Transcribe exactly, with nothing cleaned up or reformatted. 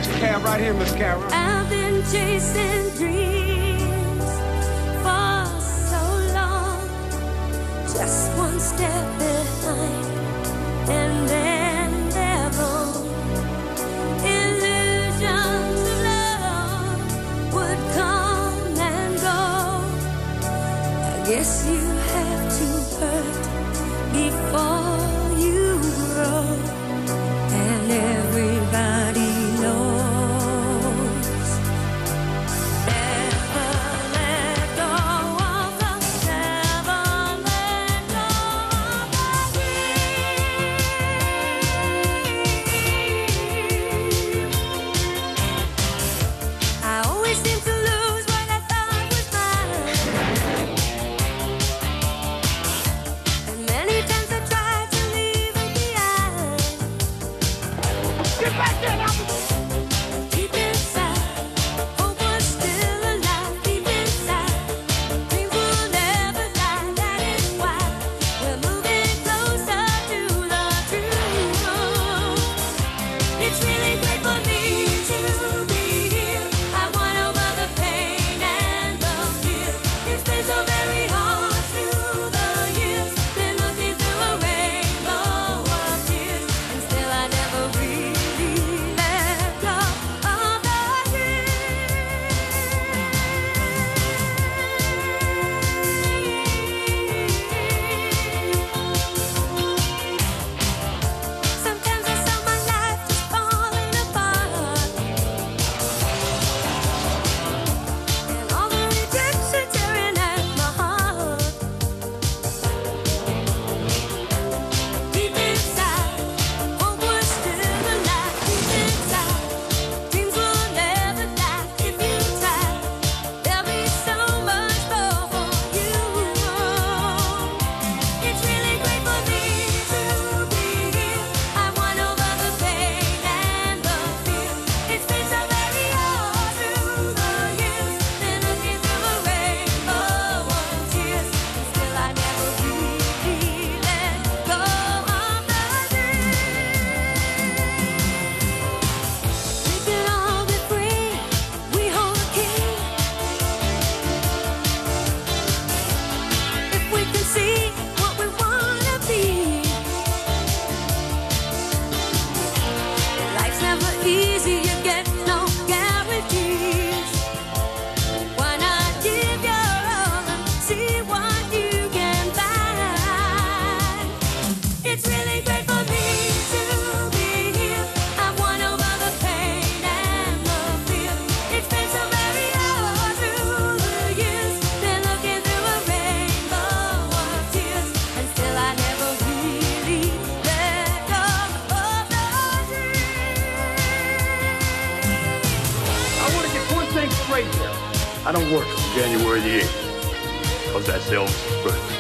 Cab right here, Miss Carol. I've been chasing dreams for so long, just one step behind, and then they're gone. Illusions of love would come and go. I guess you have to hurt before you grow, and everybody knows. Never let go of the, never let go of the dream. I always seem to lose what I thought was mine, and many times I tried to leave it behind. Get back there now. Deep inside, hope was still alive. Deep inside, dreams will never die. That is why we're moving closer to the truth. It's really great for me to be here. I won over the pain and the fear. It's been so very hard through the years. Been looking through a rainbow of tears, and still I never really let go of the dream. Sometimes I saw my life just falling apart, and all the rejection tearing at my heart. Deep inside, hope was still alive. Deep inside, dreams will never die. If you try, there'll be so much more for you. It's really great for me to be here. I won over the pain and the fear. It's been so very hard through the years. Been looking through a rainbow of tears, and still I never really let go of the dream. We can all be free. We hold the key. If we can see what we wanna be. Life's never easy. You get no guarantees. Why not give your all and see what you can find? It's really great for me to be here. I won over the pain and the fear. It's been so very hard through the years. Been looking through a rainbow of tears, and still I never really let go of the dream. I want to get one thing straight here. I don't work on January the eighth, because that's Elvis' birthday.